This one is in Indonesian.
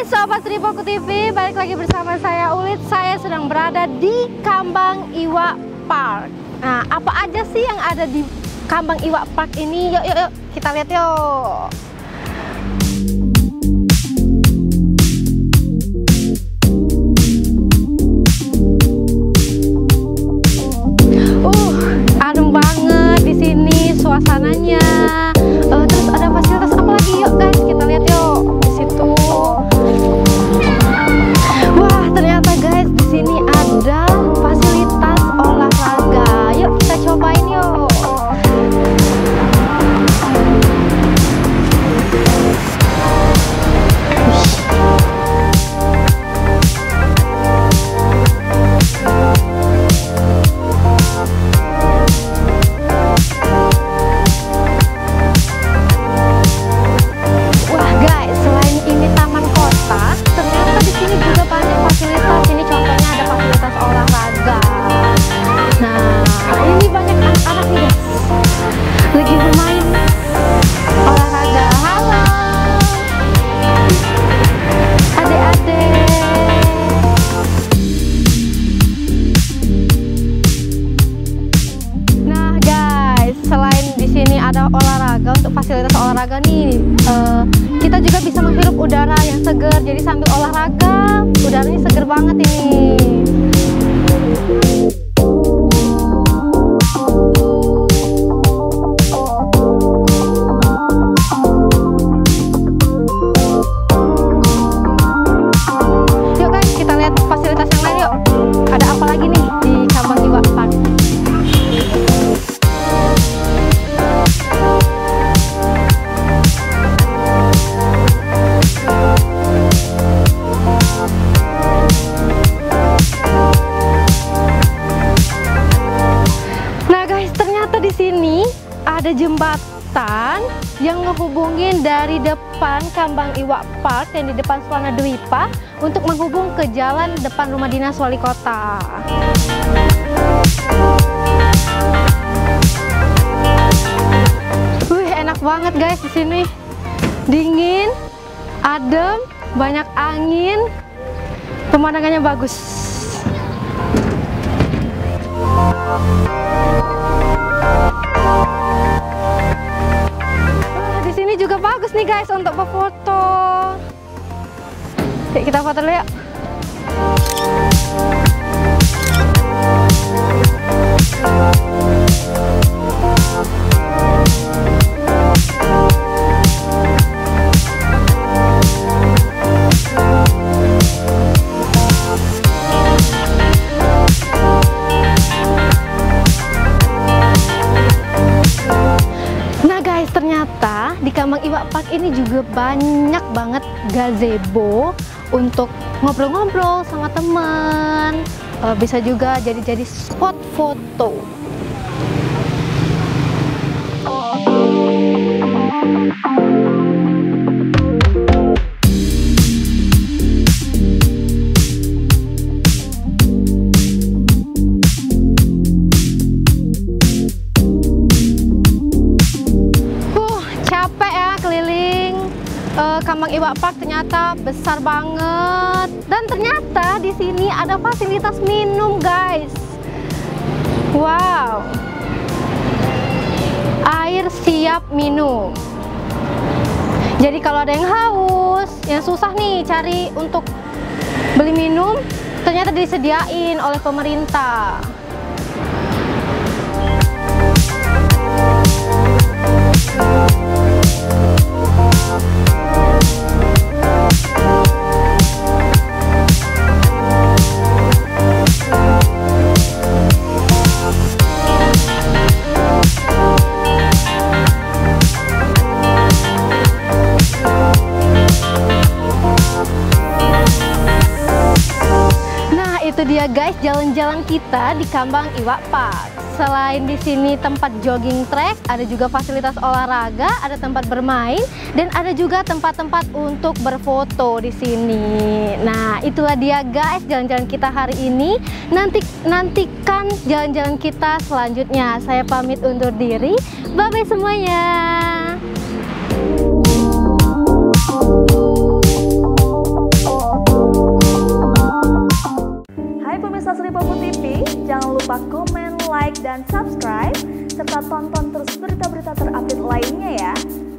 Hai Sobat Tripoku TV, balik lagi bersama saya Ulit. Saya sedang berada di Kambang Iwak Park. Nah, apa aja sih yang ada di Kambang Iwak Park ini? Yuk, kita lihat yuk. Adem banget di sini suasananya. Terus ada fasilitas apa lagi? Yuk guys, kita lihat yuk di situ. Wah, ternyata guys di sini ada fasilitas olahraga. Yuk kita cobain yuk. Olahraga, untuk fasilitas olahraga nih kita juga bisa menghirup udara yang segar, jadi sambil olahraga udaranya segar banget ini. Yuk guys, kita lihat fasilitas yang lain yuk. Ada apa lagi nih di Kambang Iwak Park? Ada jembatan yang ngehubungin dari depan Kambang Iwak Park yang di depan Suwana Dwipa untuk menghubung ke jalan depan rumah dinas wali kota. Wih, enak banget guys di sini. Dingin, adem, banyak angin, pemandangannya bagus. Ini juga bagus nih guys untuk berfoto. Yuk kita foto dulu yuk. Ternyata di Kambang Iwak Park ini juga banyak banget gazebo untuk ngobrol-ngobrol sama teman. Bisa juga jadi spot foto. Kambang Iwak Park ternyata besar banget, dan ternyata di sini ada fasilitas minum guys. Wow, air siap minum. Jadi kalau ada yang haus, yang susah nih cari untuk beli minum, ternyata disediain oleh pemerintah. Itu dia guys jalan-jalan kita di Kambang Iwak Park. Selain di sini tempat jogging track, ada juga fasilitas olahraga, ada tempat bermain, dan ada juga tempat-tempat untuk berfoto di sini. Nah, itulah dia guys jalan-jalan kita hari ini. Nantikan jalan-jalan kita selanjutnya. Saya pamit undur diri. Bye-bye semuanya. pemirsa Sri Popo TV, jangan lupa komen, like, dan subscribe, serta tonton terus berita-berita terupdate lainnya ya.